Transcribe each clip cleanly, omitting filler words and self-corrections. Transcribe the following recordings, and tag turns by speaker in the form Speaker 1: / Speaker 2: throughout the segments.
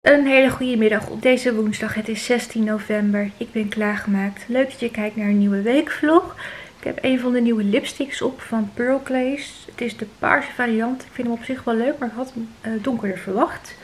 Speaker 1: Een hele goede middag op deze woensdag. Het is 16 november. Ik ben klaargemaakt. Leuk dat je kijkt naar een nieuwe weekvlog. Ik heb een van de nieuwe lipsticks op van Pearl Glaze. Het is de paarse variant. Ik vind hem op zich wel leuk, maar ik had hem donkerder verwacht.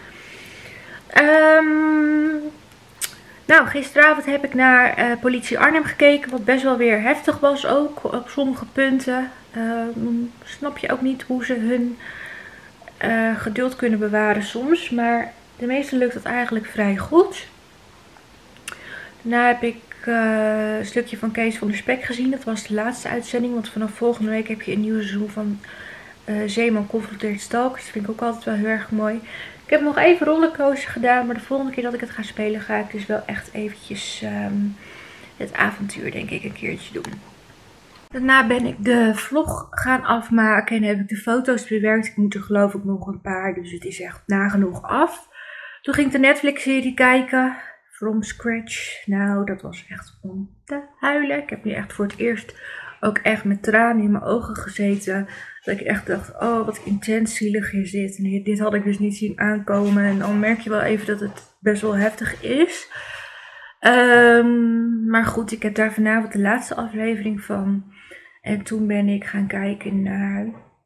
Speaker 1: Nou, gisteravond heb ik naar Politie Arnhem gekeken. Wat best wel weer heftig was ook op sommige punten. Snap je ook niet hoe ze hun geduld kunnen bewaren soms. Maar de meeste lukt dat eigenlijk vrij goed. Daarna heb ik een stukje van Kees van der Spek gezien. Dat was de laatste uitzending. Want vanaf volgende week heb je een nieuw seizoen van Zeeman confronteert Stalkers. Dat vind ik ook altijd wel heel erg mooi. Ik heb nog even rollercoaster gedaan. Maar de volgende keer dat ik het ga spelen ga ik dus wel echt eventjes het avontuur denk ik een keertje doen. Daarna ben ik de vlog gaan afmaken en heb ik de foto's bewerkt. Ik moet er geloof ik nog een paar, dus het is echt nagenoeg af. Toen ging ik de Netflix-serie kijken, From Scratch. Nou, dat was echt om te huilen. Ik heb nu echt voor het eerst ook echt met tranen in mijn ogen gezeten. Dat ik echt dacht, oh wat intens zielig is dit. En dit had ik dus niet zien aankomen. En dan merk je wel even dat het best wel heftig is. Maar goed, ik heb daar vanavond de laatste aflevering van. En toen ben ik gaan kijken naar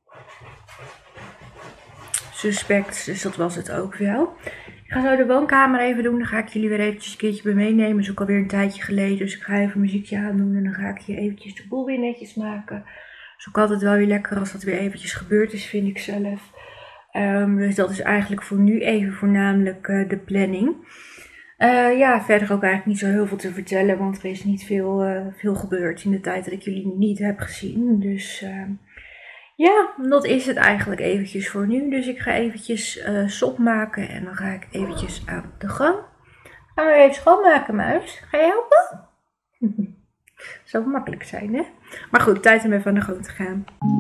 Speaker 1: Suspects, dus dat was het ook wel. Ik ga zo de woonkamer even doen, dan ga ik jullie weer eventjes een keertje bij meenemen. Dat is ook alweer een tijdje geleden, dus ik ga even muziekje aan doen en dan ga ik hier eventjes de boel weer netjes maken. Dat is ook altijd wel weer lekker als dat weer eventjes gebeurd is, vind ik zelf. Dus dat is eigenlijk voor nu even voornamelijk de planning. Ja, verder ook eigenlijk niet zo heel veel te vertellen, want er is niet veel gebeurd in de tijd dat ik jullie niet heb gezien. Dus ja, dat is het eigenlijk eventjes voor nu. Dus ik ga eventjes sop maken en dan ga ik eventjes aan de gang. Gaan we even schoonmaken, muis? Ga je helpen? Zou makkelijk zijn, hè? Maar goed, tijd om even aan de gang te gaan.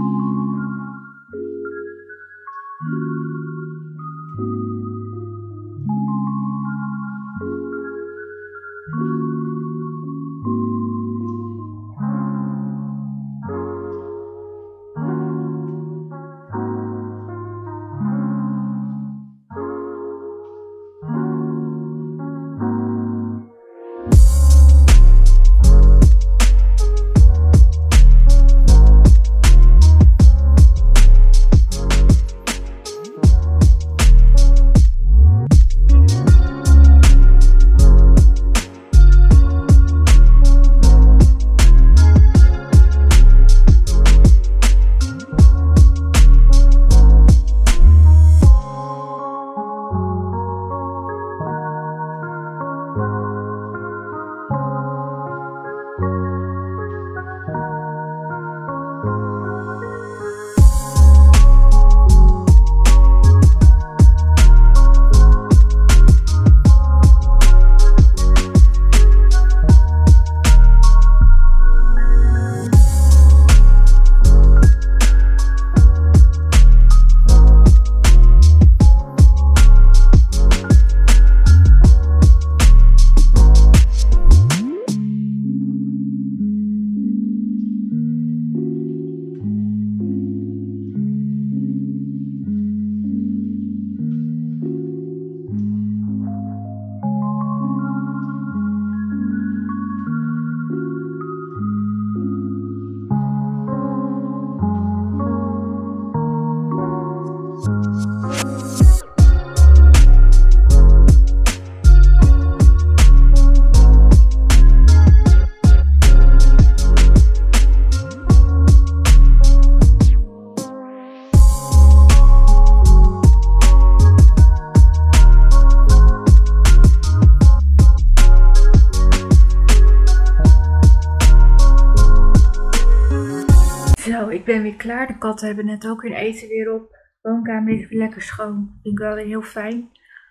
Speaker 1: Zo, ik ben weer klaar. De katten hebben net ook hun eten weer op. De woonkamer is weer lekker schoon. Vind ik wel weer heel fijn.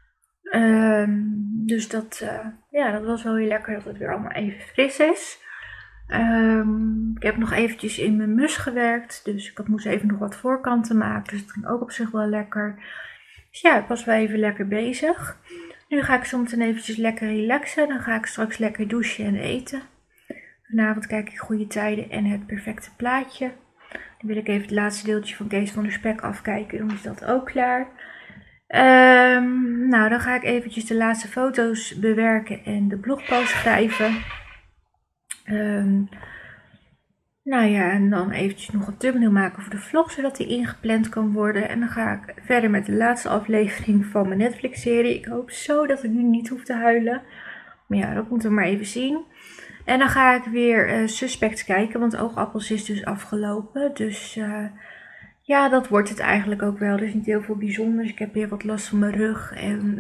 Speaker 1: Dus ja, dat was wel weer lekker dat het weer allemaal even fris is. Ik heb nog eventjes in mijn mus gewerkt. Dus ik moest even nog wat voorkanten maken. Dus dat ging ook op zich wel lekker. Dus ja, ik was wel even lekker bezig. Nu ga ik zometeen eventjes lekker relaxen. Dan ga ik straks lekker douchen en eten. Vanavond kijk ik Goede Tijden en Het Perfecte Plaatje. Dan wil ik even het laatste deeltje van Kees van der Spek afkijken. Dan is dat ook klaar. Nou, dan ga ik eventjes de laatste foto's bewerken en de blogpost schrijven. Nou ja, en dan eventjes nog een thumbnail maken voor de vlog, zodat die ingepland kan worden. En dan ga ik verder met de laatste aflevering van mijn Netflix-serie. Ik hoop zo dat ik nu niet hoef te huilen. Maar ja, dat moeten we maar even zien. En dan ga ik weer Suspect kijken, want Oogappels is dus afgelopen. Dus ja, dat wordt het eigenlijk ook wel. Er is niet heel veel bijzonders. Ik heb weer wat last van mijn rug en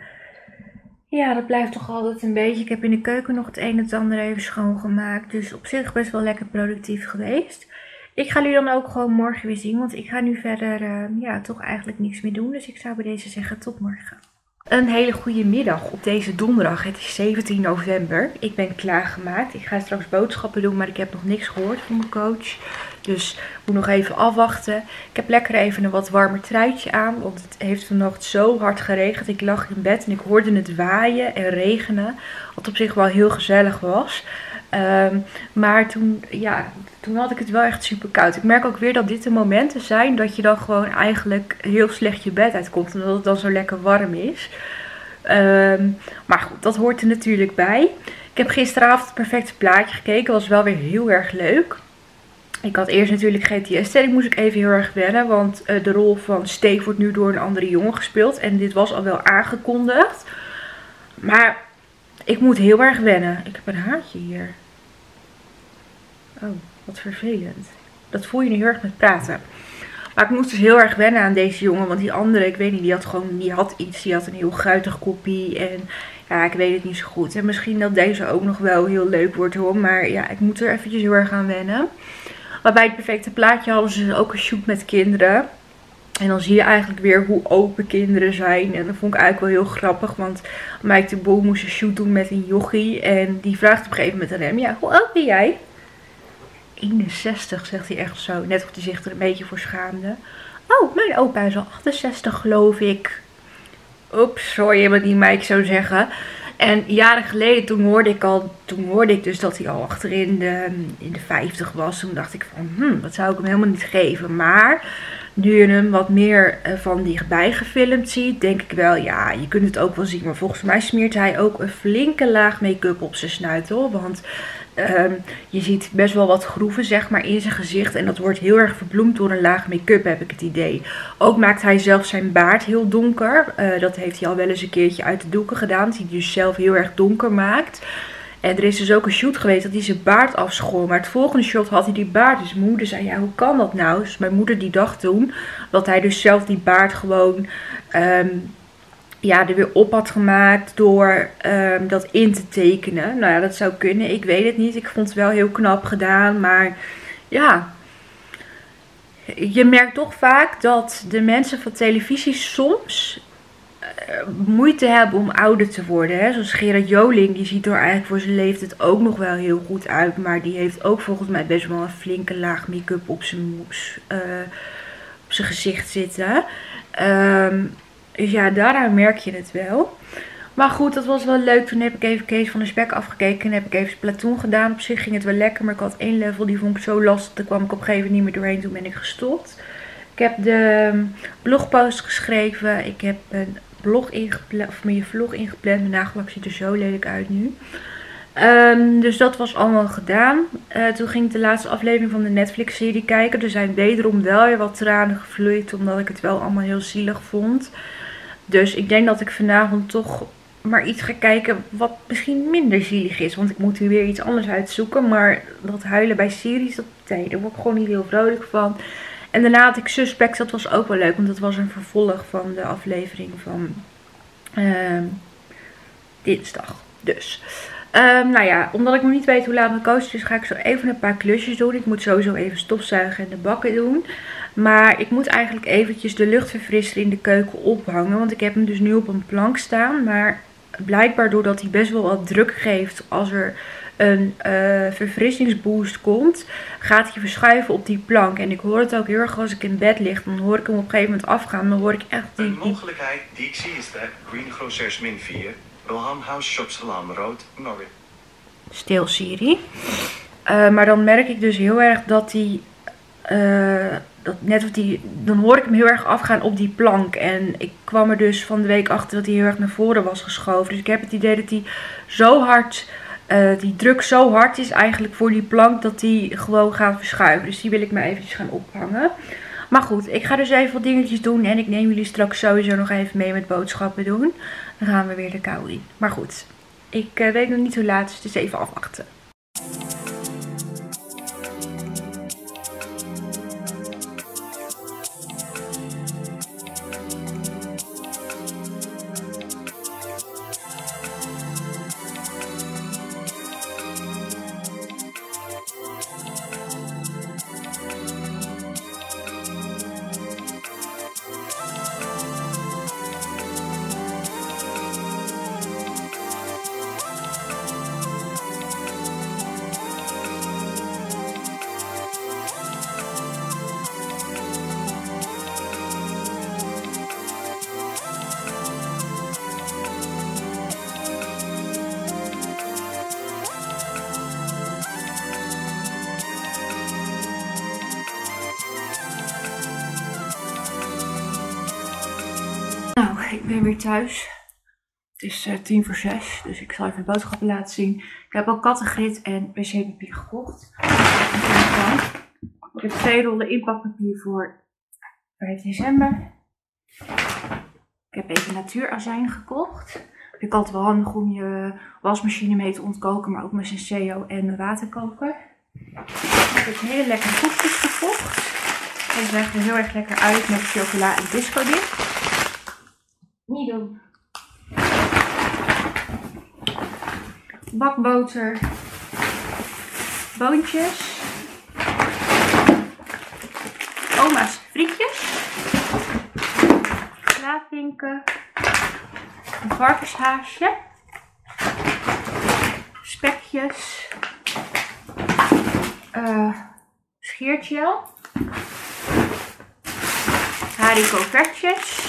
Speaker 1: ja, dat blijft toch altijd een beetje. Ik heb in de keuken nog het een en het ander even schoongemaakt. Dus op zich best wel lekker productief geweest. Ik ga jullie dan ook gewoon morgen weer zien. Want ik ga nu verder ja, toch eigenlijk niks meer doen. Dus ik zou bij deze zeggen tot morgen. Een hele goede middag op deze donderdag. Het is 17 november. Ik ben klaargemaakt. Ik ga straks boodschappen doen, maar ik heb nog niks gehoord van mijn coach. Dus ik moet nog even afwachten. Ik heb lekker even een wat warmer truitje aan. Want het heeft vannacht zo hard geregend. Ik lag in bed en ik hoorde het waaien en regenen. Wat op zich wel heel gezellig was. Maar toen had ik het wel echt super koud. Ik merk ook weer dat dit de momenten zijn dat je dan gewoon eigenlijk heel slecht je bed uitkomt. Omdat het dan zo lekker warm is. Maar goed, dat hoort er natuurlijk bij. Ik heb gisteravond het perfecte plaatje gekeken. Was wel weer heel erg leuk. Ik had eerst natuurlijk GTS. Die moest ik even heel erg wennen. Want de rol van Steve wordt nu door een andere jongen gespeeld. En dit was al wel aangekondigd. Maar ik moet heel erg wennen. Ik heb een haartje hier. Oh, wat vervelend. Dat voel je nu heel erg met praten. Maar ik moest dus heel erg wennen aan deze jongen. Want die andere, ik weet niet, die had iets. Die had een heel guitig koppie. En ja, ik weet het niet zo goed. En misschien dat deze ook nog wel heel leuk wordt hoor. Maar ja, ik moet er eventjes heel erg aan wennen. Maar bij het perfecte plaatje hadden ze ook een shoot met kinderen. En dan zie je eigenlijk weer hoe open kinderen zijn. En dat vond ik eigenlijk wel heel grappig. Want Mike de Boel moest een shoot doen met een jochie. En die vraagt op een gegeven moment aan hem. Ja, hoe oud ben jij? 61, zegt hij echt zo. Net of hij zich er een beetje voor schaamde. Oh, mijn opa is al 68 geloof ik. Oeps, sorry wat die Mike zou zeggen. En jaren geleden, toen hoorde ik dus dat hij al achterin in de 50 was. Toen dacht ik van, dat zou ik hem helemaal niet geven. Maar nu je hem wat meer van dichtbij gefilmd ziet, denk ik wel, ja, je kunt het ook wel zien. Maar volgens mij smeert hij ook een flinke laag make-up op zijn snuit, hoor. Want je ziet best wel wat groeven, zeg maar, in zijn gezicht. En dat wordt heel erg verbloemd door een laag make-up, heb ik het idee. Ook maakt hij zelf zijn baard heel donker. Dat heeft hij al wel eens een keertje uit de doeken gedaan. Dat hij dus zelf heel erg donker maakt. En er is dus ook een shoot geweest dat hij zijn baard afschoor. Maar het volgende shot had hij die baard. Dus mijn moeder zei, ja, hoe kan dat nou? Dus mijn moeder die dacht toen dat hij dus zelf die baard gewoon er weer op had gemaakt door dat in te tekenen. Nou ja, dat zou kunnen. Ik weet het niet. Ik vond het wel heel knap gedaan. Maar ja, je merkt toch vaak dat de mensen van televisie soms moeite hebben om ouder te worden. Hè? Zoals Gerard Joling, die ziet er eigenlijk voor zijn leeftijd ook nog wel heel goed uit. Maar die heeft ook volgens mij best wel een flinke laag make-up op zijn gezicht zitten. Dus ja, daaraan merk je het wel. Maar goed, dat was wel leuk. Toen heb ik even Kees van der Spek afgekeken. En heb ik even Splatoon gedaan. Op zich ging het wel lekker. Maar ik had 1 level, die vond ik zo lastig. Daar kwam ik op een gegeven moment niet meer doorheen. Toen ben ik gestopt. Ik heb de blogpost geschreven. Ik heb een vlog ingepland. Mijn nagelak ziet er zo lelijk uit nu. Dus dat was allemaal gedaan. Toen ging ik de laatste aflevering van de Netflix-serie kijken. Er zijn wederom wel weer wat tranen gevloeid. Omdat ik het wel allemaal heel zielig vond. Dus ik denk dat ik vanavond toch maar iets ga kijken wat misschien minder zielig is. Want ik moet nu weer iets anders uitzoeken. Maar dat huilen bij series, daar word ik gewoon niet heel vrolijk van. En daarna had ik Suspect, dat was ook wel leuk. Want dat was een vervolg van de aflevering van dinsdag. Dus, nou ja, omdat ik nog niet weet hoe laat mijn coach is, ga ik zo even een paar klusjes doen. Ik moet sowieso even stofzuigen en de bakken doen. Maar ik moet eigenlijk eventjes de luchtverfrisser in de keuken ophangen. Want ik heb hem dus nu op een plank staan. Maar blijkbaar doordat hij best wel wat druk geeft als er een verfrissingsboost komt, gaat hij verschuiven op die plank. En ik hoor het ook heel erg als ik in bed lig. Dan hoor ik hem op een gegeven moment afgaan. Dan hoor ik echt die...
Speaker 2: Een mogelijkheid die ik zie is de Green Grocers min 4. Wilhelm House Shops Lam Road, Norwich.
Speaker 1: Stil Siri. Maar dan merk ik dus heel erg dat hij Dan hoor ik hem heel erg afgaan op die plank. En ik kwam er dus van de week achter dat hij heel erg naar voren was geschoven. Dus ik heb het idee dat hij zo hard, die druk zo hard is eigenlijk voor die plank, dat die gewoon gaat verschuiven. Dus die wil ik maar eventjes gaan ophangen. Maar goed, ik ga dus even wat dingetjes doen. En ik neem jullie straks sowieso nog even mee met boodschappen doen. Dan gaan we weer de kou in. Maar goed, ik weet nog niet hoe laat, dus het is even afwachten. Nou, ik ben weer thuis. Het is 5:50, dus ik zal even boodschappen laten zien. Ik heb ook kattengrit en wc-papier gekocht. Ik heb 2 rollen inpakpapier voor 5 december. Ik heb even natuurazijn gekocht. Vind ik altijd wel handig om je wasmachine mee te ontkoken, maar ook mijn Senseo en mijn waterkoker. Ik heb hele lekkere koekjes gekocht. Deze zijn er heel erg lekker uit met chocola en disco dip. Niet doen. Bakboter. Boontjes. Oma's frietjes. Slaapwinken. Een varkenshaasje. Spekjes. Scheertgel. Haribo vertjes.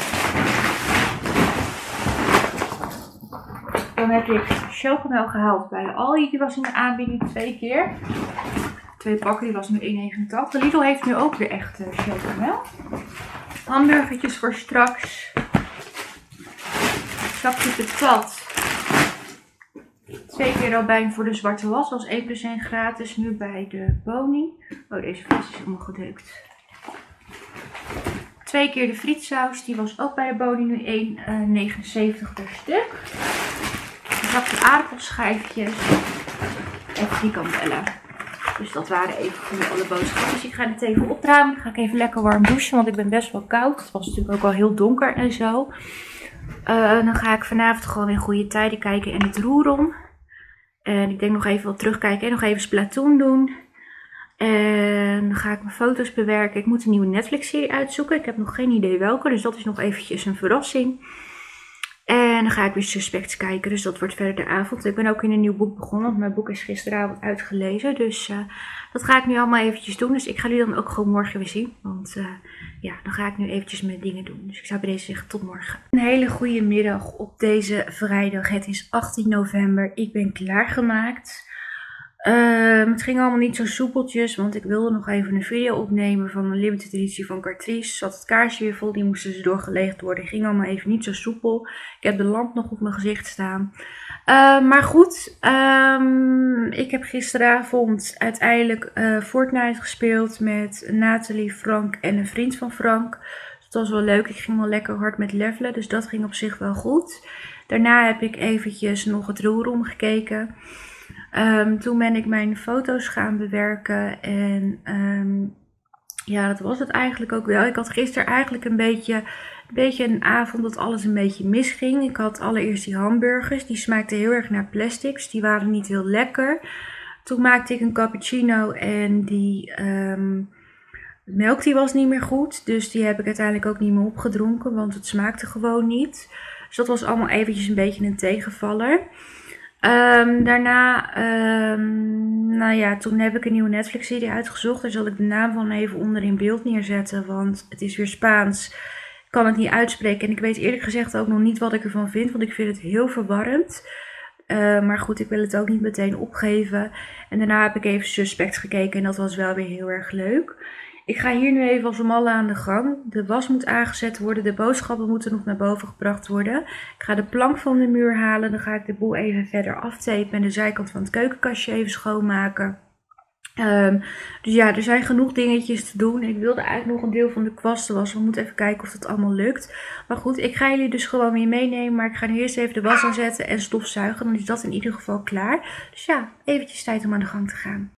Speaker 1: Dan heb ik chocomel gehaald bij de Aldi. Die was in de aanbieding 2 keer. 2 pakken, die was nu 1,89. Lidl heeft nu ook weer echt chocomel. Hamburgertjes voor straks. Zakje patat. 2 keer Robijn voor de zwarte was. Was 1 + 1 gratis. Nu bij de Boni. Oh, deze fles is helemaal gedeukt. 2 keer de frietsaus. Die was ook bij de Boni nu 1,79 per stuk. Een zakje aardappelschijfjes. En frikandellen. Dus dat waren even voor alle boodschappen. Dus ik ga dit even opruimen. Dan ga ik even lekker warm douchen. Want ik ben best wel koud. Het was natuurlijk ook al heel donker en zo. Dan ga ik vanavond gewoon weer goede tijden kijken en het Roerom. En ik denk nog even wat terugkijken en nog even Splatoon doen. En dan ga ik mijn foto's bewerken. Ik moet een nieuwe Netflix-serie uitzoeken. Ik heb nog geen idee welke. Dus dat is nog eventjes een verrassing. En dan ga ik weer Suspects kijken. Dus dat wordt verder de avond. Ik ben ook in een nieuw boek begonnen. Want mijn boek is gisteravond uitgelezen. Dus dat ga ik nu allemaal eventjes doen. Dus ik ga jullie dan ook gewoon morgen weer zien. Want ja, dan ga ik nu eventjes mijn dingen doen. Dus ik zou bij deze zeggen tot morgen. Een hele goede middag op deze vrijdag. Het is 18 november. Ik ben klaargemaakt. Het ging allemaal niet zo soepeltjes, want ik wilde nog even een video opnemen van een limited editie van Catrice. Zat het kaarsje weer vol, die moesten ze doorgelegd worden. Ging allemaal even niet zo soepel. Ik heb de lamp nog op mijn gezicht staan. Maar goed, ik heb gisteravond uiteindelijk Fortnite gespeeld met Nathalie, Frank en een vriend van Frank. Dus dat was wel leuk. Ik ging wel lekker hard met levelen, dus dat ging op zich wel goed. Daarna heb ik eventjes nog het Roerom gekeken. Toen ben ik mijn foto's gaan bewerken en ja, dat was het eigenlijk ook wel. Ik had gisteren eigenlijk een beetje een avond dat alles een beetje misging. Ik had allereerst die hamburgers, die smaakten heel erg naar plastics, die waren niet heel lekker. Toen maakte ik een cappuccino en die melk die was niet meer goed, dus die heb ik uiteindelijk ook niet meer opgedronken, want het smaakte gewoon niet. Dus dat was allemaal eventjes een beetje een tegenvaller. Daarna, nou ja, toen heb ik een nieuwe Netflix-serie uitgezocht. Daar zal ik de naam van even onder in beeld neerzetten, want het is weer Spaans. Ik kan het niet uitspreken en ik weet eerlijk gezegd ook nog niet wat ik ervan vind, want ik vind het heel verwarrend. Maar goed, ik wil het ook niet meteen opgeven. En daarna heb ik even Suspect gekeken en dat was wel weer heel erg leuk. Ik ga hier nu even als een malle aan de gang. De was moet aangezet worden, de boodschappen moeten nog naar boven gebracht worden. Ik ga de plank van de muur halen, dan ga ik de boel even verder aftapen en de zijkant van het keukenkastje even schoonmaken. Dus ja, er zijn genoeg dingetjes te doen. Ik wilde eigenlijk nog een deel van de kwasten wassen. We moeten even kijken of dat allemaal lukt. Maar goed, ik ga jullie dus gewoon weer meenemen. Maar ik ga nu eerst even de was aanzetten en stofzuigen. Dan is dat in ieder geval klaar. Dus ja, eventjes tijd om aan de gang te gaan.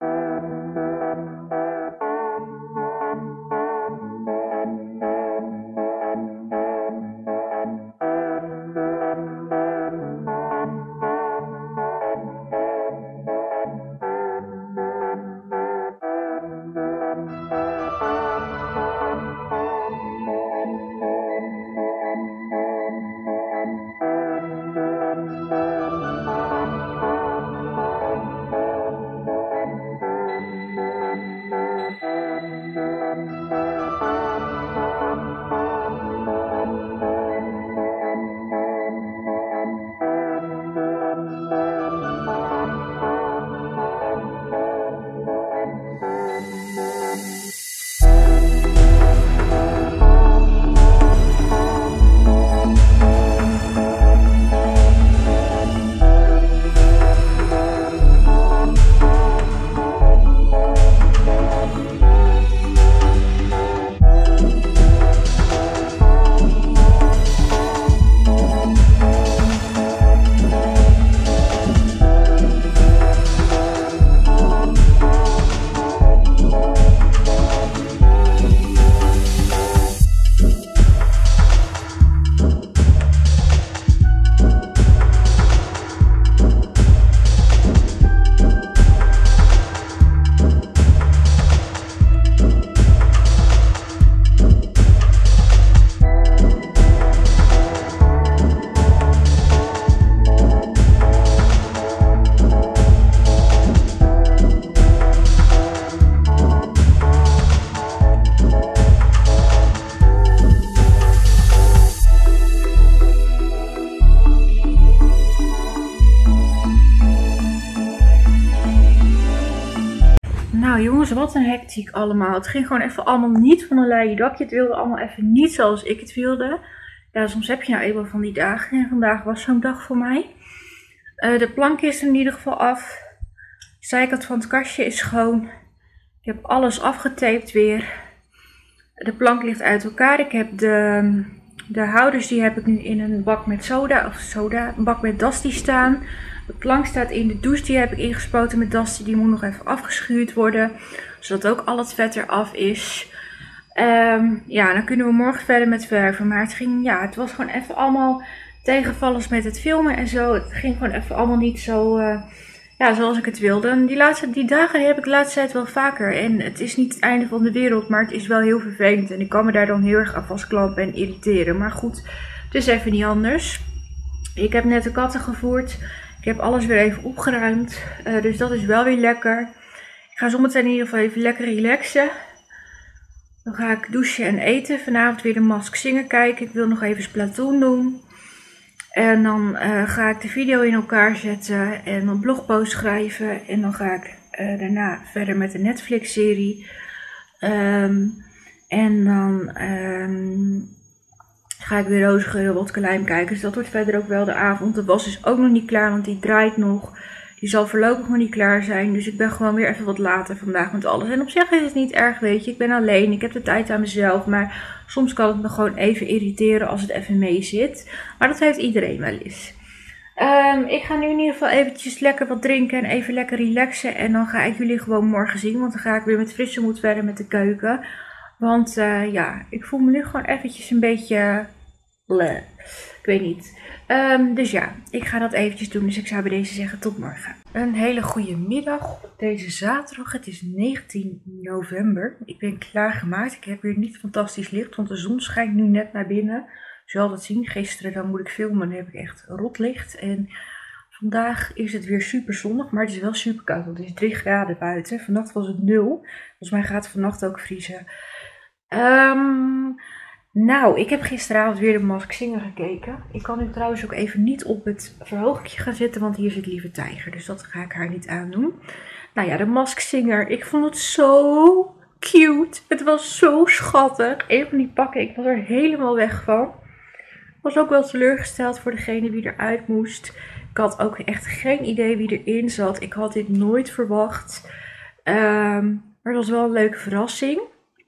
Speaker 1: Nou jongens, wat een hectiek allemaal. Het ging gewoon even allemaal niet van een leien dakje. Het wilde allemaal even niet zoals ik het wilde. Ja, soms heb je nou eenmaal van die dagen. En vandaag was zo'n dag voor mij. De plank is er in ieder geval af. De zijkant van het kastje is schoon. Ik heb alles afgetaped weer. De plank ligt uit elkaar. Ik heb de houders, die heb ik nu in een bak met een bak met Dusty staan. De plank staat in de douche, die heb ik ingespoten met Dusty. Die moet nog even afgeschuurd worden, zodat ook al het vet eraf is. Ja, dan kunnen we morgen verder met verven. Maar het was gewoon even allemaal tegenvallers met het filmen en zo. Het ging gewoon even allemaal niet zo zoals ik het wilde. En die dagen heb ik de laatste tijd wel vaker. En het is niet het einde van de wereld, maar het is wel heel vervelend. En ik kan me daar dan heel erg aan vastklampen en irriteren. Maar goed, het is even niet anders. Ik heb net de katten gevoerd. Ik heb alles weer even opgeruimd. Dus dat is wel weer lekker. Ik ga zometeen in ieder geval even lekker relaxen. Dan ga ik douchen en eten. Vanavond weer de Mask Singer kijken. Ik wil nog even Splatoon doen. En dan ga ik de video in elkaar zetten en een blogpost schrijven. En dan ga ik daarna verder met de Netflix serie. En dan ga ik weer Rozengeure Wodka-lijm kijken. Dus dat wordt verder ook wel de avond. De was is ook nog niet klaar, want die draait nog. Die zal voorlopig nog niet klaar zijn. Dus ik ben gewoon weer even wat later vandaag met alles. En op zich is het niet erg, weet je. Ik ben alleen. Ik heb de tijd aan mezelf. Maar soms kan het me gewoon even irriteren als het even mee zit. Maar dat heeft iedereen wel eens. Ik ga nu in ieder geval eventjes lekker wat drinken en even lekker relaxen. En dan ga ik jullie gewoon morgen zien. Want dan ga ik weer met frisse moed verder met de keuken. Want ik voel me nu gewoon eventjes een beetje bleh. Ik weet niet. Dus ja, ik ga dat eventjes doen. Dus ik zou bij deze zeggen tot morgen. Een hele goede middag op deze zaterdag. Het is 19 november. Ik ben klaargemaakt. Ik heb weer niet fantastisch licht, want de zon schijnt nu net naar binnen. Je zal dat zien. Gisteren dan moet ik filmen. Dan heb ik echt rot licht. En vandaag is het weer super zonnig, maar het is wel super koud. Want het is 3 graden buiten. Vannacht was het 0. Volgens mij gaat het vannacht ook vriezen. Nou, ik heb gisteravond weer de Masked Singer gekeken. Ik kan nu trouwens ook even niet op het verhoogdje gaan zitten, want hier zit Lieve Tijger. Dus dat ga ik haar niet aandoen. Nou ja, de Masked Singer. Ik vond het zo cute. Het was zo schattig. Een van die pakken, ik was er helemaal weg van. Ik was ook wel teleurgesteld voor degene die eruit moest. Ik had ook echt geen idee wie erin zat. Ik had dit nooit verwacht. Maar het was wel een leuke verrassing.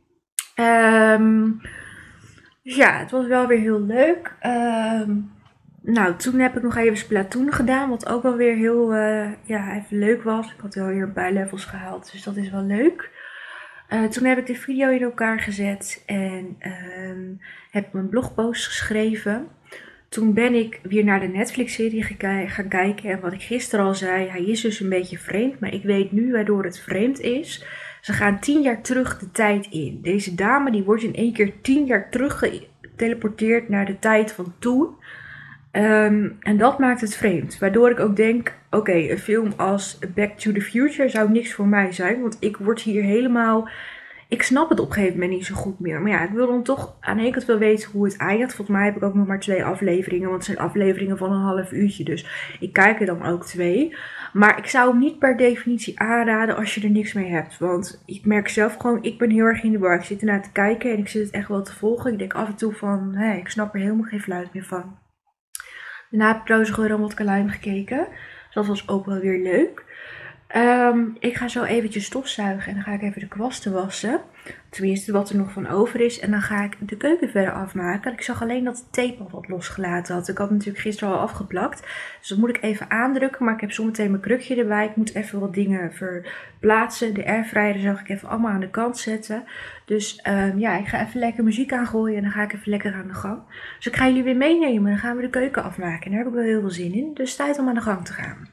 Speaker 1: Dus ja, het was wel weer heel leuk. Nou, toen heb ik nog even Splatoon gedaan, wat ook wel weer heel even leuk was. Ik had wel weer een paar levels gehaald, dus dat is wel leuk. Toen heb ik de video in elkaar gezet en heb ik mijn blogpost geschreven. Toen ben ik weer naar de Netflix-serie gaan kijken. En wat ik gisteren al zei, hij is dus een beetje vreemd. Maar ik weet nu waardoor het vreemd is. Ze gaan 10 jaar terug de tijd in. Deze dame die wordt in één keer 10 jaar terug geteleporteerd naar de tijd van toen. En dat maakt het vreemd. Waardoor ik ook denk, oké, een film als Back to the Future zou niks voor mij zijn. Want ik word hier helemaal... Ik snap het op een gegeven moment niet zo goed meer. Maar ja, ik wil dan toch aan de ene kant wel weten hoe het eindigt. Volgens mij heb ik ook nog maar 2 afleveringen. Want het zijn afleveringen van een half uurtje. Dus ik kijk er dan ook 2. Maar ik zou hem niet per definitie aanraden als je er niks mee hebt. Want ik merk zelf gewoon, ik ben heel erg in de war. Ik zit ernaar te kijken en ik zit het echt wel te volgen. Ik denk af en toe van, ik snap er helemaal geen fluit meer van. Daarna heb ik trouwens gewoon wat Kalijn gekeken. Dus dat was ook wel weer leuk. Ik ga zo eventjes stofzuigen en dan ga ik even de kwasten wassen. Tenminste, wat er nog van over is. En dan ga ik de keuken verder afmaken. Ik zag alleen dat de tape al wat losgelaten had. Ik had natuurlijk gisteren al afgeplakt. Dus dat moet ik even aandrukken. Maar ik heb zometeen mijn krukje erbij. Ik moet even wat dingen verplaatsen. De airfryer zag ik even allemaal aan de kant zetten. Dus ik ga even lekker muziek aangooien. En dan ga ik even lekker aan de gang. Dus ik ga jullie weer meenemen. Dan gaan we de keuken afmaken. En daar heb ik wel heel veel zin in. Dus tijd om aan de gang te gaan.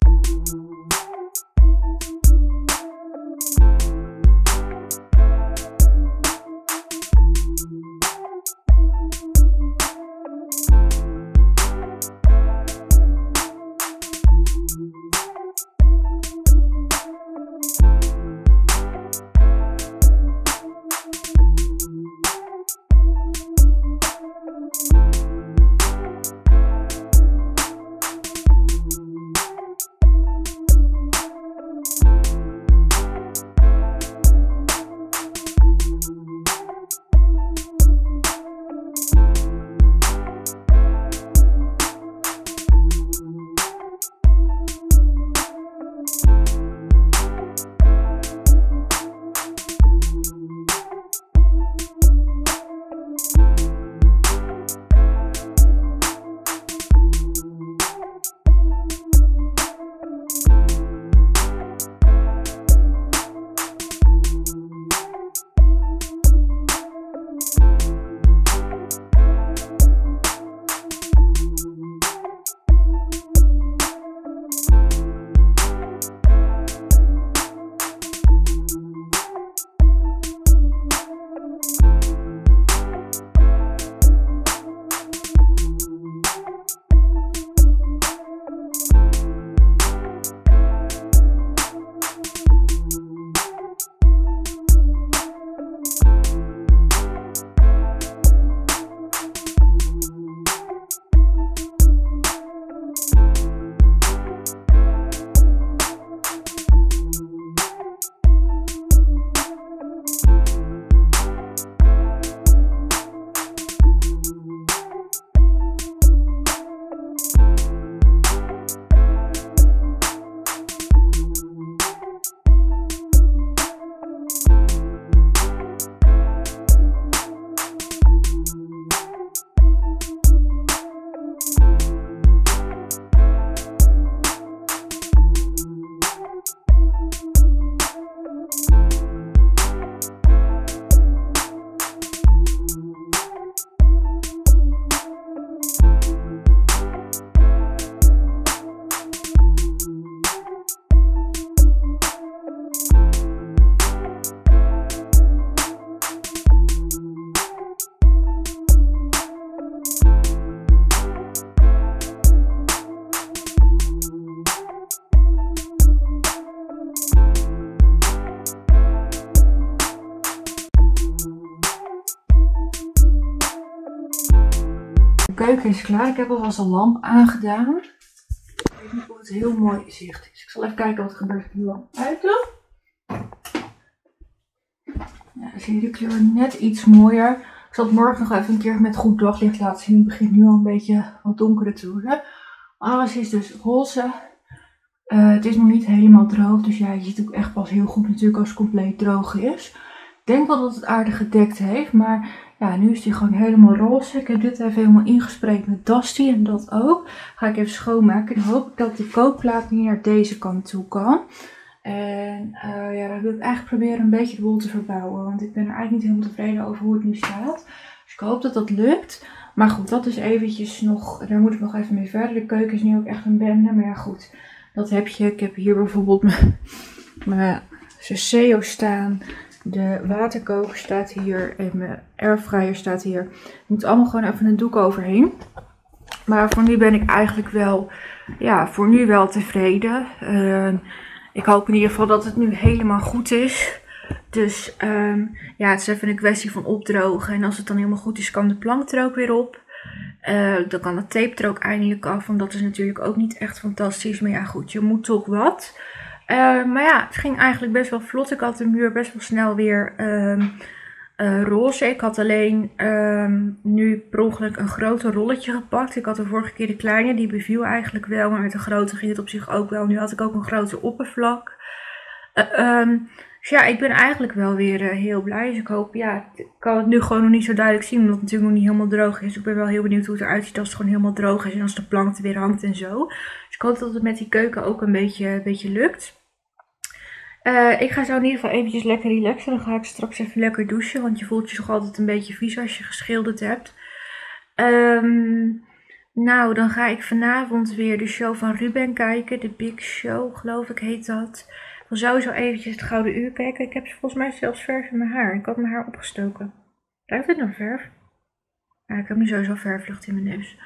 Speaker 1: keuken is klaar. Ik heb alvast een lamp aangedaan. Ik weet niet of het heel mooi zicht is. Ik zal even kijken wat er gebeurt als ik de lamp uit doe. Ja, dan zie je de kleur net iets mooier. Ik zal het morgen nog even een keer met goed daglicht laten zien. Het begint nu al een beetje wat donkerder te worden. Alles is dus roze. Het is nog niet helemaal droog. Dus ja, je ziet ook echt pas heel goed natuurlijk als het compleet droog is. Ik denk wel dat het aardig gedekt heeft. Maar ja, nu is die gewoon helemaal roze. Ik heb dit even helemaal ingespreid met Dusty en dat ook. Ga ik even schoonmaken. Dan hoop ik dat de kookplaat niet naar deze kant toe kan. En ja, dan wil ik eigenlijk proberen een beetje de boel te verbouwen. Want ik ben er eigenlijk niet helemaal tevreden over hoe het nu staat. Dus ik hoop dat dat lukt. Maar goed, dat is eventjes nog, daar moet ik nog even mee verder. De keuken is nu ook echt een bende. Maar ja goed, dat heb je. Ik heb hier bijvoorbeeld mijn Senseo staan. De waterkoker staat hier. En mijn airfryer staat hier. Er moet allemaal gewoon even een doek overheen. Maar voor nu ben ik eigenlijk wel, ja, voor nu wel tevreden. Ik hoop in ieder geval dat het nu helemaal goed is. Dus ja, het is even een kwestie van opdrogen. En als het dan helemaal goed is, kan de plank er ook weer op. Dan kan de tape er ook eindelijk af. Want dat is natuurlijk ook niet echt fantastisch. Maar ja, goed, je moet toch wat. Maar ja, het ging eigenlijk best wel vlot. Ik had de muur best wel snel weer roze. Ik had alleen nu per ongeluk een groter rolletje gepakt. Ik had de vorige keer de kleine, die beviel eigenlijk wel. Maar met de grote ging het op zich ook wel. Nu had ik ook een groter oppervlak. Dus ja, ik ben eigenlijk wel weer heel blij. Dus ik hoop, ja, ik kan het nu gewoon nog niet zo duidelijk zien. Omdat het natuurlijk nog niet helemaal droog is. Dus ik ben wel heel benieuwd hoe het eruit ziet als het gewoon helemaal droog is. En als de plank er weer hangt en zo. Dus ik hoop dat het met die keuken ook een beetje lukt. Ik ga zo in ieder geval eventjes lekker relaxen. Dan ga ik straks even lekker douchen. Want je voelt je toch altijd een beetje vies als je geschilderd hebt. Nou, dan ga ik vanavond weer de show van Ruben kijken. De Big Show, geloof ik, heet dat. Ik wil sowieso eventjes het Gouden Uur kijken. Ik heb volgens mij zelfs verf in mijn haar. Ik had mijn haar opgestoken. Ruikt dit nog verf? Ja, ik heb nu sowieso verflucht in mijn neus.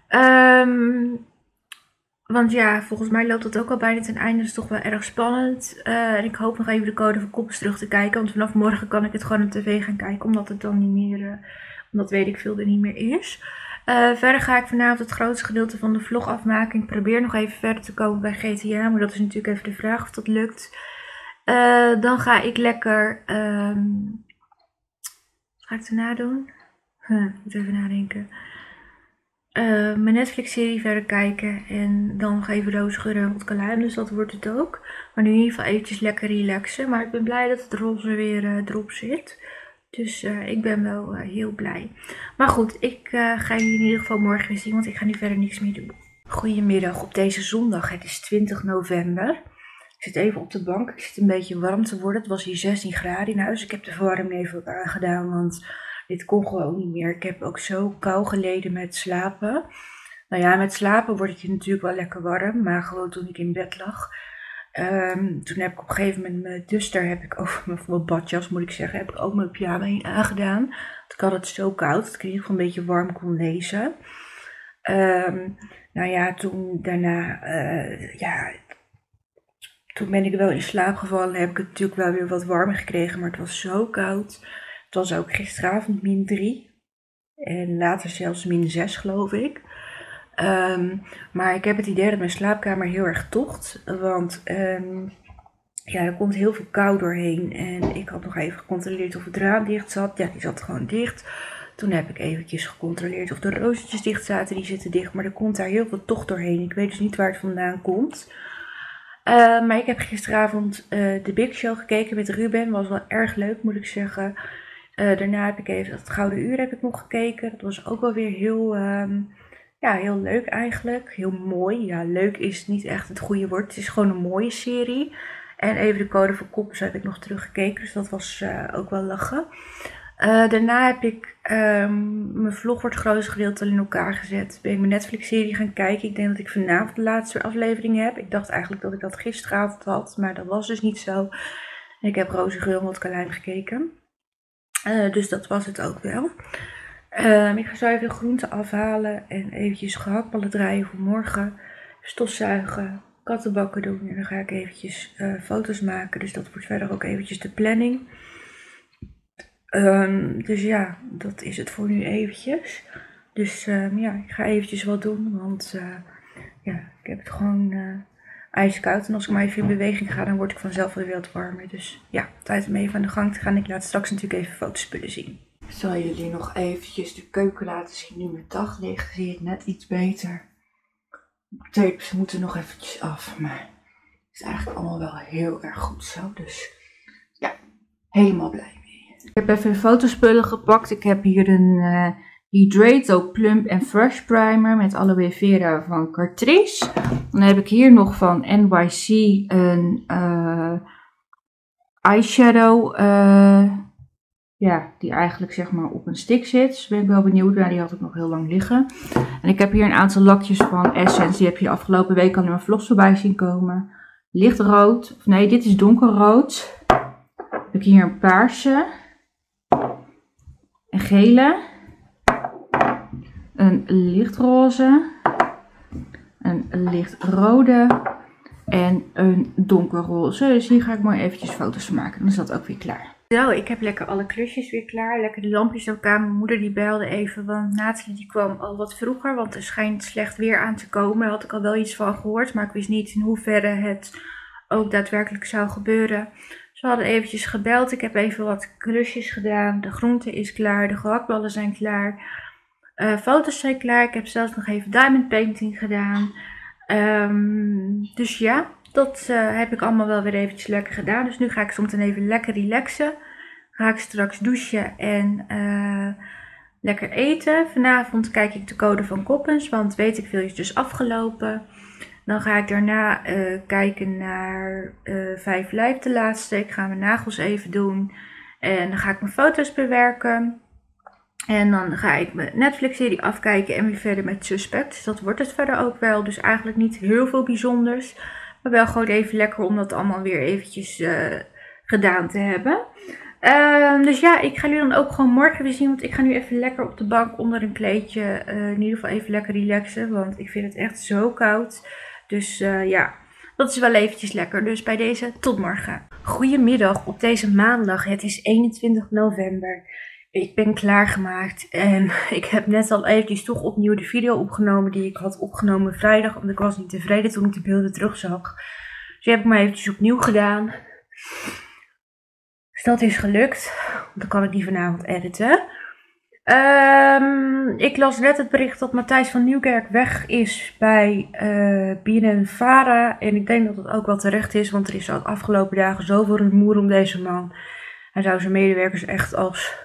Speaker 1: Want ja, volgens mij loopt dat ook al bijna ten einde. Dat is toch wel erg spannend. En ik hoop nog even de Code van Koppels terug te kijken. Want vanaf morgen kan ik het gewoon op tv gaan kijken. Omdat het dan niet meer, omdat weet ik veel, er niet meer is. Verder ga ik vanavond het grootste gedeelte van de vlog afmaken. Ik probeer nog even verder te komen bij GTA. Maar dat is natuurlijk even de vraag of dat lukt. Dan ga ik lekker... wat ga ik daarna doen? Ik moet even nadenken. Mijn Netflix-serie verder kijken. En dan nog even Roze geuren en vodka lime. Dus dat wordt het ook. Maar nu in ieder geval eventjes lekker relaxen. Maar ik ben blij dat het roze weer erop zit. Dus ik ben wel heel blij. Maar goed, ik ga jullie in ieder geval morgen weer zien. Want ik ga nu verder niks meer doen. Goedemiddag op deze zondag. Het is 20 november. Ik zit even op de bank. Ik zit een beetje warm te worden. Het was hier 16 graden in huis. Ik heb de verwarming even wat aangedaan. Want dit kon gewoon niet meer. Ik heb ook zo kou geleden met slapen. Nou ja, met slapen word ik je natuurlijk wel lekker warm. Maar gewoon toen ik in bed lag. Toen heb ik op een gegeven moment mijn duster, heb ik over mijn badjas moet ik zeggen, heb ik ook mijn pyjama heen aangedaan. Want ik had het zo koud dat ik in ieder geval een beetje warm kon lezen. Nou ja, toen daarna, ja, toen ben ik wel in slaap gevallen. Heb ik het natuurlijk wel weer wat warmer gekregen, maar het was zo koud. Het was ook gisteravond -3 en later zelfs -6 geloof ik. Maar ik heb het idee dat mijn slaapkamer heel erg tocht. Want ja, er komt heel veel kou doorheen. En ik had nog even gecontroleerd of het raam dicht zat. Ja, die zat gewoon dicht. Toen heb ik eventjes gecontroleerd of de rozetjes dicht zaten. Die zitten dicht, maar er komt daar heel veel tocht doorheen. Ik weet dus niet waar het vandaan komt. Maar ik heb gisteravond de Big Show gekeken met Ruben. Was wel erg leuk, moet ik zeggen. Daarna heb ik even het Gouden Uur heb ik nog gekeken. Dat was ook wel weer heel... ja, heel leuk eigenlijk. Heel mooi. Ja, leuk is niet echt het goede woord. Het is gewoon een mooie serie. En even de Code van Koppels heb ik nog teruggekeken. Dus dat was ook wel lachen. Daarna heb ik mijn vlog wordt het grootste gedeelte in elkaar gezet. Ben ik mijn Netflix serie gaan kijken. Ik denk dat ik vanavond de laatste aflevering heb. Ik dacht eigenlijk dat ik dat gisteravond had. Maar dat was dus niet zo. En ik heb Roze geur en vodka lime gekeken. Dus dat was het ook wel. Ik ga zo even de groenten afhalen en eventjes gehaktballen draaien voor morgen. Stofzuigen, kattenbakken doen en dan ga ik eventjes foto's maken. Dus dat wordt verder ook eventjes de planning. Dus ja, dat is het voor nu eventjes. Dus ja, ik ga eventjes wat doen, want ja, ik heb het gewoon ijskoud. En als ik maar even in beweging ga, dan word ik vanzelf weer wat warmer. Dus ja, tijd om even aan de gang te gaan. Ik laat straks natuurlijk even fotospullen zien. Ik zal jullie nog eventjes de keuken laten zien. Nu met daglicht zie je het net iets beter. De tapes moeten nog eventjes af, maar het is eigenlijk allemaal wel heel erg goed zo. Dus ja, helemaal blij mee. Ik heb even fotospullen gepakt. Ik heb hier een Hydrato Plump and Fresh Primer met aloe vera van Catrice. Dan heb ik hier nog van NYC een eyeshadow. Ja, die eigenlijk zeg maar op een stick zit. Dus ben ik wel benieuwd naar. Die had ik nog heel lang liggen. En ik heb hier een aantal lakjes van Essence. Die heb je de afgelopen week al in mijn vlogs voorbij zien komen. Lichtrood. Of nee, dit is donkerrood. Dan heb ik hier een paarse. Een gele. Een lichtroze. Een lichtrode. En een donkerroze. Dus hier ga ik mooi eventjes foto's van maken. Dan is dat ook weer klaar. Zo, ik heb lekker alle klusjes weer klaar. Lekker de lampjes ook aan. Mijn moeder die belde even, want Nathalie die kwam al wat vroeger. Want er schijnt slecht weer aan te komen. Daar had ik al wel iets van gehoord. Maar ik wist niet in hoeverre het ook daadwerkelijk zou gebeuren. Ze hadden eventjes gebeld. Ik heb even wat klusjes gedaan. De groente is klaar. De gehaktballen zijn klaar. Foto's zijn klaar. Ik heb zelfs nog even diamond painting gedaan. Dus ja, dat heb ik allemaal wel weer eventjes lekker gedaan. Dus nu ga ik zometeen even lekker relaxen. Ga ik straks douchen en lekker eten. Vanavond kijk ik de code van Koppens, want weet ik veel is dus afgelopen. Dan ga ik daarna kijken naar 5 Live, de laatste. Ik ga mijn nagels even doen. En dan ga ik mijn foto's bewerken. En dan ga ik mijn Netflix-serie afkijken en weer verder met Suspect. Dus dat wordt het verder ook wel. Dus eigenlijk niet heel veel bijzonders. Maar wel gewoon even lekker om dat allemaal weer eventjes gedaan te hebben. Dus ja, ik ga jullie dan ook gewoon morgen weer zien. Want ik ga nu even lekker op de bank onder een kleedje. In ieder geval even lekker relaxen. Want ik vind het echt zo koud. Dus ja, dat is wel eventjes lekker. Dus bij deze, tot morgen. Goedemiddag op deze maandag. Het is 21 november. Ik ben klaargemaakt en ik heb net al eventjes toch opnieuw de video opgenomen die ik had opgenomen vrijdag. Want ik was niet tevreden toen ik de beelden terugzag. Dus die heb ik maar eventjes opnieuw gedaan. Dus dat is gelukt. Dan kan ik die vanavond editen. Ik las net het bericht dat Matthijs van Nieuwkerk weg is bij BNNVARA. En ik denk dat het ook wel terecht is, want er is al de afgelopen dagen zoveel rumoer om deze man. Hij zou zijn medewerkers echt als...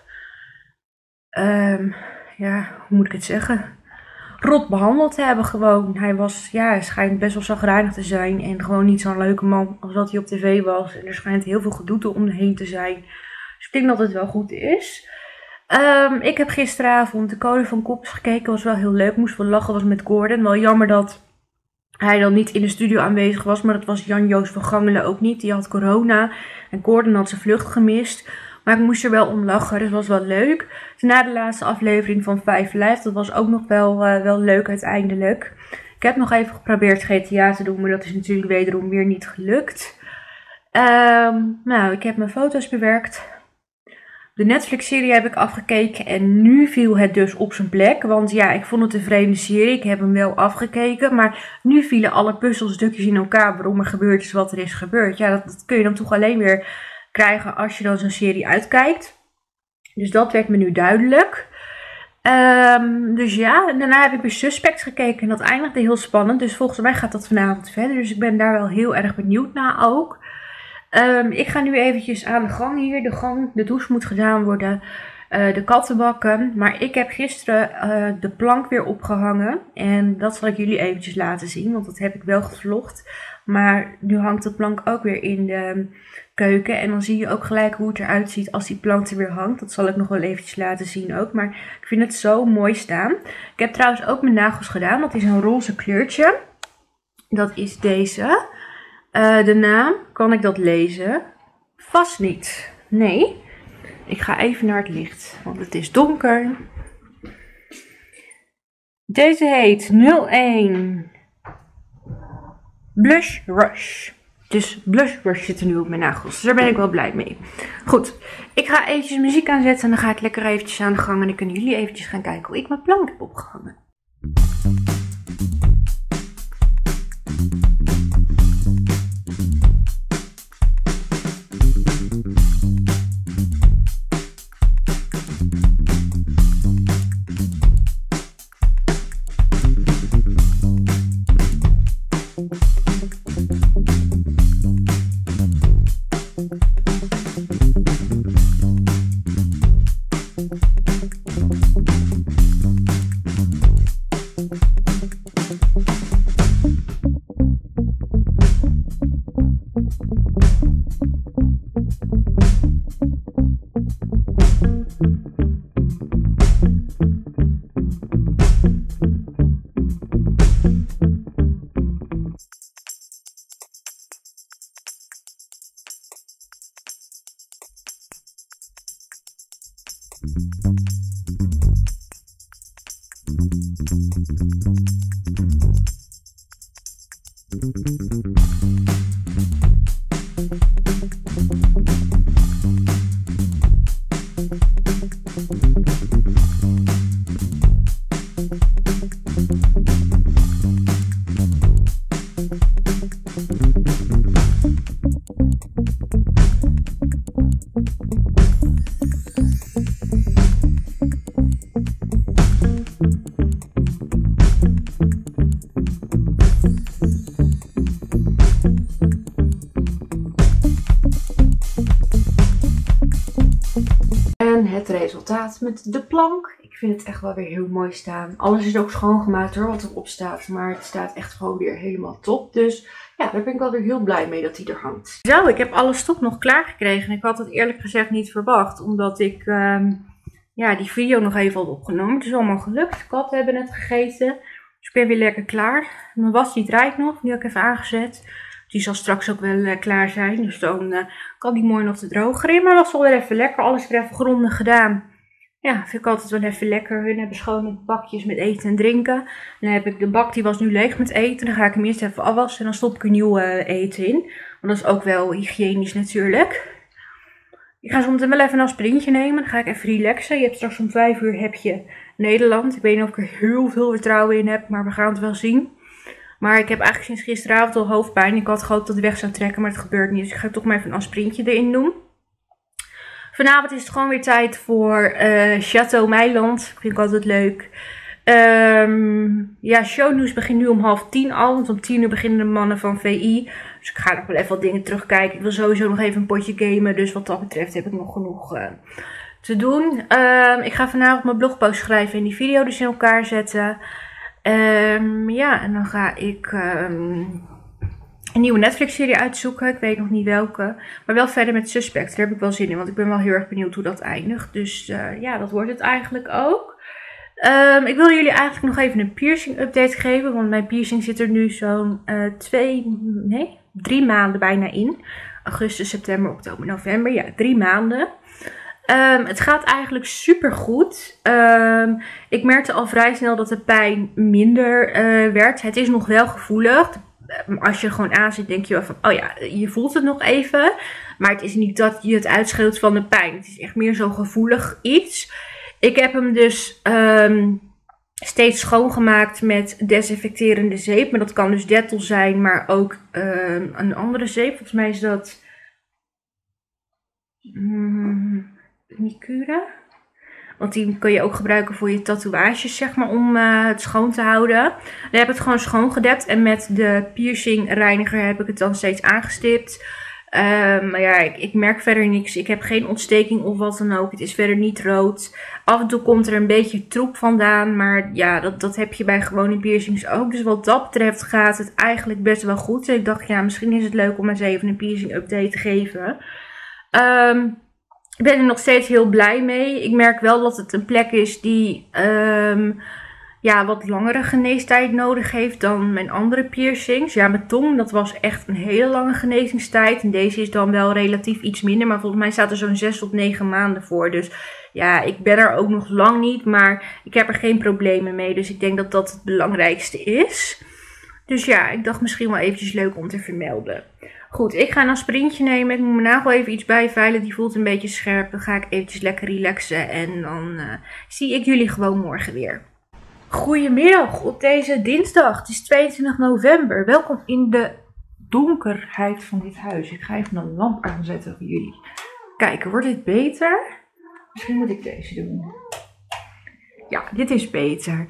Speaker 1: ja, hoe moet ik het zeggen? Rot behandeld hebben gewoon. Hij schijnt best wel chagrijnig te zijn. En gewoon niet zo'n leuke man als dat hij op tv was. En er schijnt heel veel gedoe omheen te zijn. Dus ik denk dat het wel goed is. Ik heb gisteravond de code van Koppens gekeken. Was wel heel leuk. Moest wel lachen. Was met Gordon. Wel jammer dat hij dan niet in de studio aanwezig was. Maar dat was Jan-Joos van Gangelen ook niet. Die had corona. En Gordon had zijn vlucht gemist. Maar ik moest er wel om lachen, dus was wel leuk. Dus na de laatste aflevering van 5 Live, dat was ook nog wel leuk uiteindelijk. Ik heb nog even geprobeerd GTA te doen, maar dat is natuurlijk wederom weer niet gelukt. Nou, ik heb mijn foto's bewerkt. De Netflix-serie heb ik afgekeken en nu viel het dus op zijn plek. Want ja, ik vond het een vreemde serie. Ik heb hem wel afgekeken, maar nu vielen alle puzzelstukjes in elkaar waarom er gebeurd is wat er is gebeurd. Ja, dat kun je dan toch alleen weer krijgen als je dan zo'n serie uitkijkt. Dus dat werd me nu duidelijk. Dus ja, en daarna heb ik weer Suspect gekeken en dat eindigde heel spannend. Dus volgens mij gaat dat vanavond verder. Dus ik ben daar wel heel erg benieuwd naar ook. Ik ga nu eventjes aan de gang hier. De douche moet gedaan worden. De kattenbakken. Maar ik heb gisteren de plank weer opgehangen. En dat zal ik jullie eventjes laten zien. Want dat heb ik wel gevlogd. Maar nu hangt de plank ook weer in de keuken. En dan zie je ook gelijk hoe het eruit ziet als die plank er weer hangt. Dat zal ik nog wel eventjes laten zien ook. Maar ik vind het zo mooi staan. Ik heb trouwens ook mijn nagels gedaan. Dat is een roze kleurtje. Dat is deze. De naam, kan ik dat lezen? Vast niet. Nee. Ik ga even naar het licht, want het is donker. Deze heet 01 Blush Rush. Dus blushbrush zit er nu op mijn nagels. Dus daar ben ik wel blij mee. Goed, ik ga eventjes muziek aanzetten en dan ga ik lekker eventjes aan de gang. En dan kunnen jullie eventjes gaan kijken hoe ik mijn plank heb opgehangen. En het resultaat met de plank. Ik vind het echt wel weer heel mooi staan. Alles is ook schoongemaakt hoor, wat erop staat. Maar het staat echt gewoon weer helemaal top. Dus ja, daar ben ik wel weer heel blij mee dat hij er hangt. Zo, ik heb alles toch nog klaargekregen. Ik had het eerlijk gezegd niet verwacht. Omdat ik die video nog even had opgenomen. Het is allemaal gelukt. De katten hebben het gegeten. Dus ik ben weer lekker klaar. Mijn was die draait nog. Die heb ik even aangezet. Die zal straks ook wel klaar zijn. Dus dan kan die mooi nog te drogen in. Maar dat was wel weer even lekker. Alles weer even grondig gedaan. Ja, vind ik altijd wel even lekker. Hun hebben schone bakjes met eten en drinken. En dan heb ik de bak, die was nu leeg met eten. Dan ga ik hem eerst even afwassen. En dan stop ik er nieuw eten in. Want dat is ook wel hygiënisch natuurlijk. Ik ga zo meteen wel even een aspirintje nemen. Dan ga ik even relaxen. Je hebt straks om 5 uur heb je Nederland. Ik weet niet of ik er heel veel vertrouwen in heb. Maar we gaan het wel zien. Maar ik heb eigenlijk sinds gisteravond al hoofdpijn. Ik had gehoopt dat het weg zou trekken, maar het gebeurt niet. Dus ik ga toch maar even een aspirintje erin doen. Vanavond is het gewoon weer tijd voor Château Meiland. Vind ik altijd leuk. Shownieuws begint nu om 9:30 al. Want om 10 uur beginnen de mannen van VI. Dus ik ga nog wel even wat dingen terugkijken. Ik wil sowieso nog even een potje gamen. Dus wat dat betreft heb ik nog genoeg te doen. Ik ga vanavond mijn blogpost schrijven en die video dus in elkaar zetten. En dan ga ik een nieuwe Netflix-serie uitzoeken. Ik weet nog niet welke. Maar wel verder met Suspect. Daar heb ik wel zin in. Want ik ben wel heel erg benieuwd hoe dat eindigt. Dus dat wordt het eigenlijk ook. Ik wil jullie eigenlijk nog even een piercing update geven. Want mijn piercing zit er nu zo'n 3 maanden bijna in. Augustus, september, oktober, november. Ja, 3 maanden. Het gaat eigenlijk super goed. Ik merkte al vrij snel dat de pijn minder werd. Het is nog wel gevoelig. Als je er gewoon aan zit, denk je wel van, oh ja, je voelt het nog even. Maar het is niet dat je het uitschreeuwt van de pijn. Het is echt meer zo'n gevoelig iets. Ik heb hem dus steeds schoongemaakt met desinfecterende zeep. Maar dat kan dus Dettol zijn, maar ook een andere zeep. Volgens mij is dat Unicura. Want die kun je ook gebruiken voor je tatoeages, zeg maar, om het schoon te houden. Dan heb ik het gewoon schoongedept. En met de piercingreiniger heb ik het dan steeds aangestipt. Maar ja, ik merk verder niks. Ik heb geen ontsteking of wat dan ook. Het is verder niet rood. Af en toe komt er een beetje troep vandaan. Maar ja, dat heb je bij gewone piercings ook. Dus wat dat betreft gaat het eigenlijk best wel goed. Ik dacht, ja, misschien is het leuk om eens even een piercing update te geven. Ik ben er nog steeds heel blij mee. Ik merk wel dat het een plek is die wat langere geneestijd nodig heeft dan mijn andere piercings. Ja, mijn tong, dat was echt een hele lange genezingstijd. En deze is dan wel relatief iets minder. Maar volgens mij staat er zo'n 6 tot 9 maanden voor. Dus ja, ik ben er ook nog lang niet. Maar ik heb er geen problemen mee. Dus ik denk dat dat het belangrijkste is. Dus ja, ik dacht misschien wel eventjes leuk om te vermelden. Goed, ik ga een sprintje nemen. Ik moet mijn nagel even iets bijveilen. Die voelt een beetje scherp. Dan ga ik eventjes lekker relaxen. En dan zie ik jullie gewoon morgen weer. Goedemiddag op deze dinsdag. Het is 22 november. Welkom in de donkerheid van dit huis. Ik ga even een lamp aanzetten voor jullie. Kijken, wordt dit beter? Misschien moet ik deze doen. Ja, dit is beter.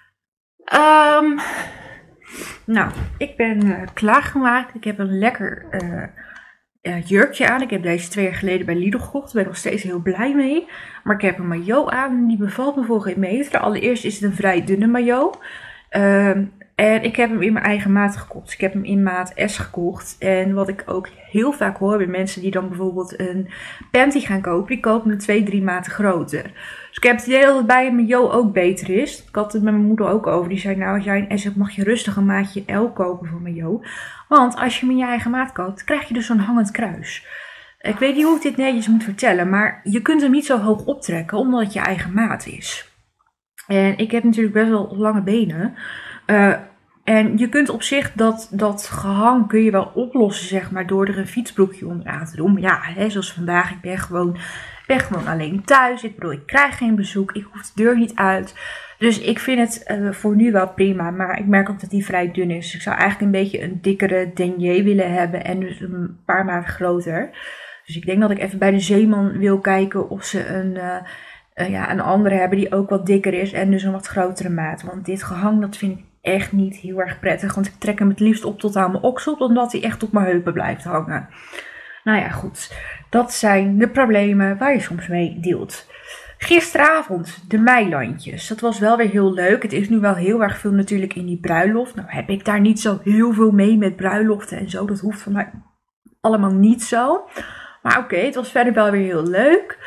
Speaker 1: Nou, ik ben klaargemaakt. Ik heb een lekker jurkje aan. Ik heb deze 2 jaar geleden bij Lidl gekocht. Daar ben ik nog steeds heel blij mee. Maar ik heb een maillot aan en die bevalt me voor geen meter. Allereerst is het een vrij dunne maillot. En ik heb hem in mijn eigen maat gekocht. Ik heb hem in maat S gekocht. En wat ik ook heel vaak hoor bij mensen die dan bijvoorbeeld een panty gaan kopen. Die kopen hem 2, 3 maten groter. Dus ik heb het idee dat het bij een maillot ook beter is. Ik had het met mijn moeder ook over. Die zei, nou als jij een S hebt mag je rustig een maatje L kopen voor maillot. Want als je hem in je eigen maat koopt, krijg je dus zo'n hangend kruis. Ik weet niet hoe ik dit netjes moet vertellen. Maar je kunt hem niet zo hoog optrekken omdat het je eigen maat is. En ik heb natuurlijk best wel lange benen. En je kunt op zich dat gehang kun je wel oplossen, zeg maar, door er een fietsbroekje onderaan te doen. Maar ja, hè, zoals vandaag, ik ben gewoon alleen thuis. Ik bedoel, ik krijg geen bezoek, ik hoef de deur niet uit. Dus ik vind het voor nu wel prima, maar ik merk ook dat die vrij dun is. Ik zou eigenlijk een beetje een dikkere denier willen hebben en dus een paar maten groter. Dus ik denk dat ik even bij de Zeeman wil kijken of ze een andere hebben die ook wat dikker is en dus een wat grotere maat. Want dit gehang, dat vind ik echt niet heel erg prettig. Want ik trek hem het liefst op tot aan mijn oksel, omdat hij echt op mijn heupen blijft hangen. Nou ja, goed. Dat zijn de problemen waar je soms mee dealt. Gisteravond de meilandjes. Dat was wel weer heel leuk. Het is nu wel heel erg veel natuurlijk in die bruiloft. Nou heb ik daar niet zo heel veel mee met bruiloften en zo. Dat hoeft van mij allemaal niet zo. Maar oké, het was verder wel weer heel leuk.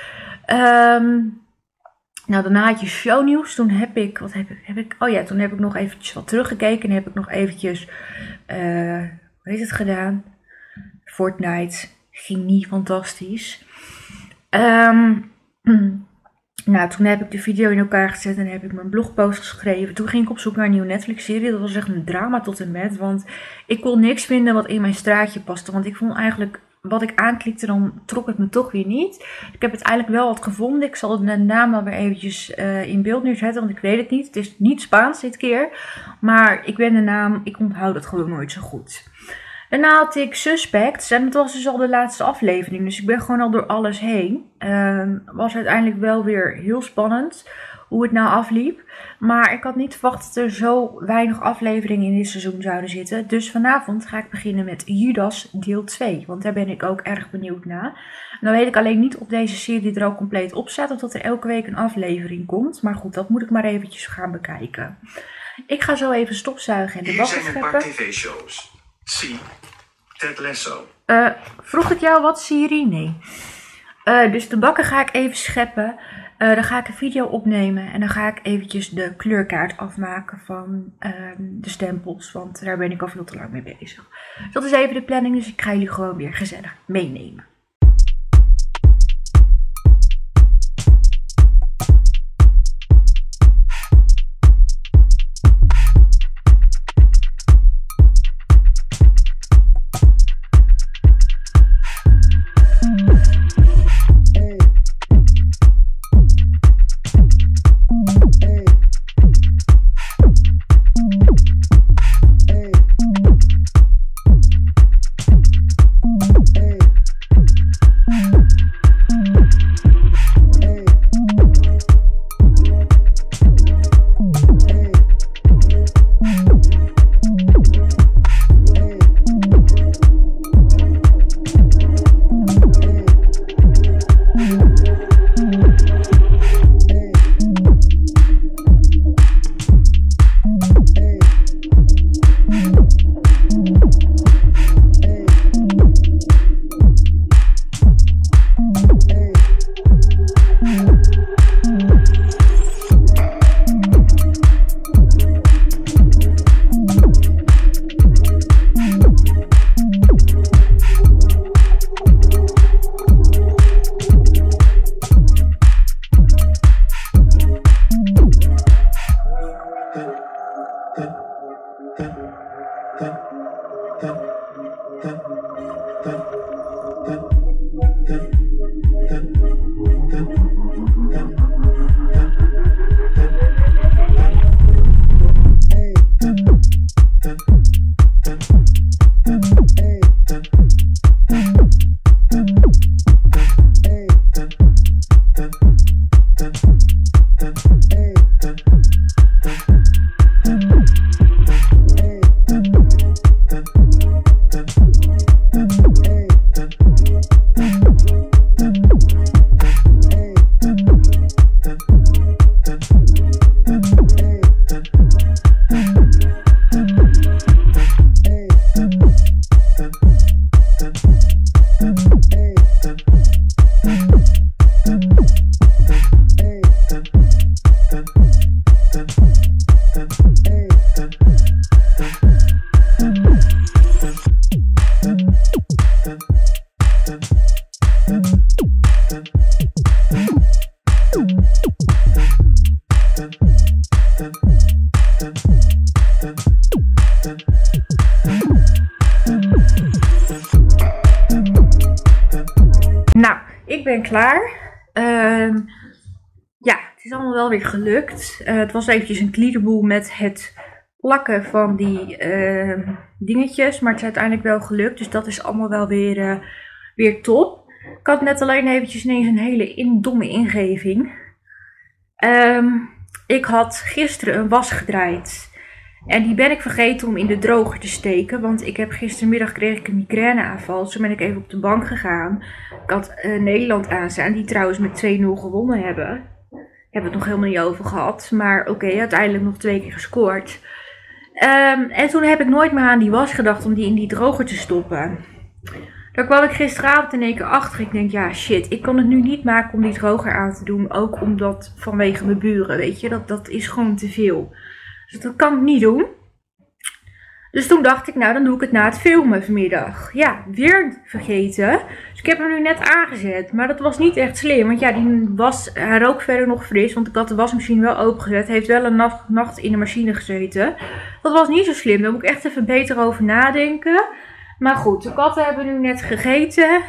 Speaker 1: Nou, daarna had je shownieuws. Toen heb ik, toen heb ik nog eventjes wat teruggekeken. En heb ik nog eventjes, hoe heet het gedaan? Fortnite. Ging niet fantastisch. Nou, toen heb ik de video in elkaar gezet en heb ik mijn blogpost geschreven. Toen ging ik op zoek naar een nieuwe Netflix-serie. Dat was echt een drama tot en met. Want ik kon niks vinden wat in mijn straatje paste. Want ik vond eigenlijk, wat ik aanklikte, dan trok het me toch weer niet. Ik heb uiteindelijk wel wat gevonden. Ik zal de naam wel weer eventjes in beeld neerzetten, want ik weet het niet. Het is niet Spaans dit keer. Maar ik ben de naam, ik onthoud het gewoon nooit zo goed. Daarna had ik Suspects en het was dus al de laatste aflevering. Dus ik ben gewoon al door alles heen. Was uiteindelijk wel weer heel spannend hoe het nou afliep. Maar ik had niet verwacht dat er zo weinig afleveringen in dit seizoen zouden zitten. Dus vanavond ga ik beginnen met Judas deel 2. Want daar ben ik ook erg benieuwd naar. Dan weet ik alleen niet of deze serie er ook compleet op staat. Of dat er elke week een aflevering komt. Maar goed, dat moet ik maar eventjes gaan bekijken. Ik ga zo even stofzuigen en de bakken scheppen.
Speaker 2: Hier zijn een paar tv-shows. Zie, Ted Lasso.
Speaker 1: Vroeg ik jou wat, Siri? Nee. Dus de bakken ga ik even scheppen. Dan ga ik een video opnemen en dan ga ik eventjes de kleurkaart afmaken van de stempels. Want daar ben ik al veel te lang mee bezig. Dus dat is even de planning, dus ik ga jullie gewoon weer gezellig meenemen. ik ben klaar. Ja, het is allemaal wel weer gelukt. Het was eventjes een kliederboel met het plakken van die dingetjes. Maar het is uiteindelijk wel gelukt. Dus dat is allemaal wel weer top. Ik had net alleen eventjes ineens een hele domme ingeving. Ik had gisteren een was gedraaid. En die ben ik vergeten om in de droger te steken. Want ik heb gistermiddag kreeg ik een migraineaanval. Dus toen ben ik even op de bank gegaan. Ik had Nederland aanstaan. Die trouwens met 2-0 gewonnen hebben. Heb het nog helemaal niet over gehad. Maar oké, uiteindelijk nog 2 keer gescoord. En toen heb ik nooit meer aan die was gedacht om die in die droger te stoppen. Daar kwam ik gisteravond in één keer achter. Ik denk, ja shit, ik kan het nu niet maken om die droger aan te doen. Ook omdat vanwege mijn buren, weet je. Dat is gewoon te veel. Dus dat kan ik niet doen. Dus toen dacht ik, nou dan doe ik het na het filmen vanmiddag. Ja, weer vergeten. Dus ik heb hem nu net aangezet. Maar dat was niet echt slim. Want ja, hij rook verder nog fris. Want ik had de wasmachine wel opengezet. Hij heeft wel een nacht in de machine gezeten. Dat was niet zo slim. Daar moet ik echt even beter over nadenken. Maar goed, de katten hebben nu net gegeten.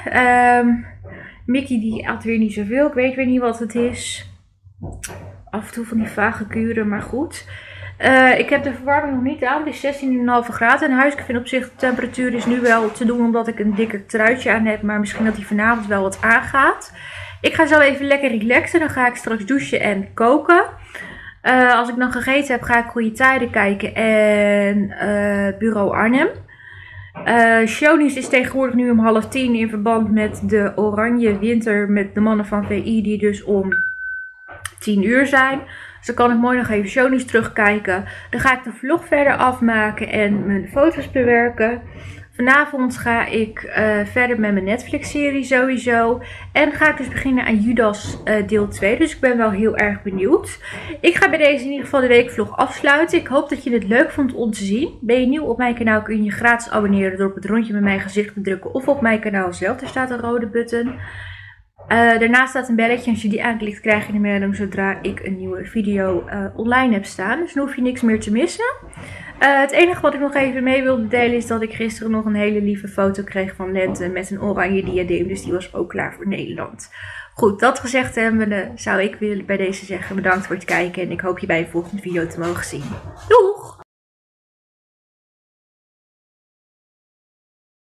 Speaker 1: Mickey die at weer niet zoveel. Ik weet weer niet wat het is. Af en toe van die vage kuren, maar goed. Ik heb de verwarming nog niet aan. Het is 16,5 graden in huis. Ik vind op zich de temperatuur is nu wel te doen omdat ik een dikker truitje aan heb. Maar misschien dat die vanavond wel wat aangaat. Ik ga zo even lekker relaxen. Dan ga ik straks douchen en koken. Als ik dan gegeten heb ga ik Goede Tijden kijken en Bureau Arnhem. Shownieuws is tegenwoordig nu om 9:30 in verband met de Oranje Winter met de mannen van VI die dus om 10 uur zijn. Dus dan kan ik mooi nog even shownieuws terugkijken. Dan ga ik de vlog verder afmaken en mijn foto's bewerken. Vanavond ga ik verder met mijn Netflix serie sowieso. En ga ik dus beginnen aan Judas deel 2. Dus ik ben wel heel erg benieuwd. Ik ga bij deze in ieder geval de weekvlog afsluiten. Ik hoop dat je het leuk vond om te zien. Ben je nieuw op mijn kanaal kun je je gratis abonneren door op het rondje met mijn gezicht te drukken. Of op mijn kanaal zelf. Er staat een rode button. Daarnaast staat een belletje. Als je die aanklikt krijg je een melding zodra ik een nieuwe video online heb staan. Dus dan hoef je niks meer te missen. Het enige wat ik nog even mee wilde delen is dat ik gisteren nog een hele lieve foto kreeg van Lente met een oranje diadeem. Dus die was ook klaar voor Nederland. Goed, dat gezegd hebbende zou ik willen bij deze zeggen bedankt voor het kijken. En ik hoop je bij een volgende video te mogen zien. Doeg!